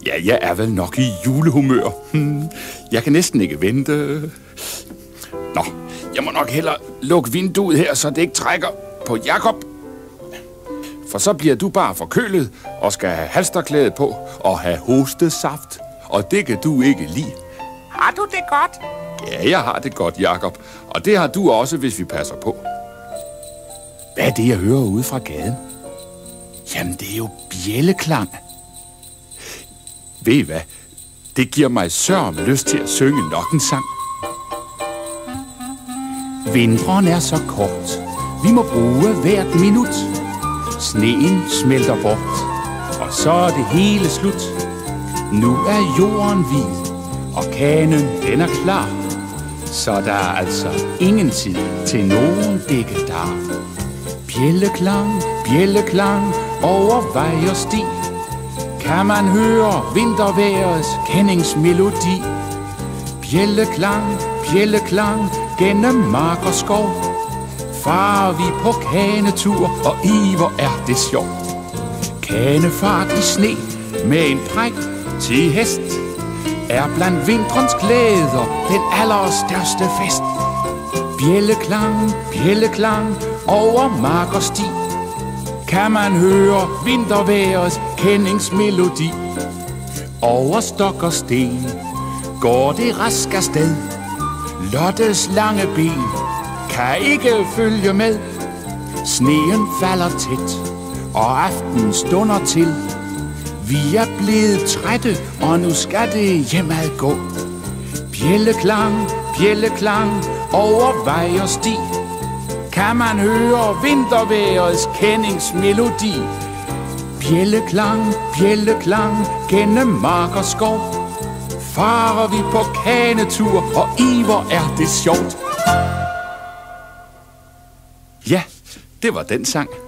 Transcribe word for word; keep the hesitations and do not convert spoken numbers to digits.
Ja, jeg er vel nok i julehumør. Hmm. Jeg kan næsten ikke vente. Nå, jeg må nok hellere lukke vinduet her, så det ikke trækker på Jakob. For så bliver du bare forkølet og skal have halsterklæde på og have hostesaft. Og det kan du ikke lide. Har du det godt? Ja, jeg har det godt, Jakob. Og det har du også, hvis vi passer på. Hvad er det, jeg hører ude fra gaden? Jamen, det er jo bjælleklang. Ved I hvad? Det giver mig sørme lyst til at synge nok en sang. Vinteren er så kort. Vi må bruge hvert minut. Sneen smelter bort, og så er det hele slut. Nu er jorden hvid, og kanen den er klar. Så der er altså ingen tid til nogen dækkedar. Bjælleklang, bjælleklang over vej og sti. Kan man høre vintervejrets kendingsmelodi. Bjælleklang, bjælleklang gennem mark og skov. Farer vi på kanetur, og i hvor er det sjovt. Kanefart i sne med en prægt til hest er blandt vintrens glæder den allerstørste fest. Bjælleklang, bjælleklang over mark og sti. Kan man høre vintervejrets kendingsmelodi. Over stok og sten går det rask afsted. Lottes lange ben kan ikke følge med. Sneen falder tæt, og aftenen stunder til. Vi er blevet trætte, og nu skal det hjemad gå. Bjælleklang, bjælleklang over vej og sti. Kan man høre vintervejrets kendingsmelodi. Bjælleklang, bjælleklang gennem mark og skov. Farer vi på kanetur, og i hvor er det sjovt. Ja, det var den sang.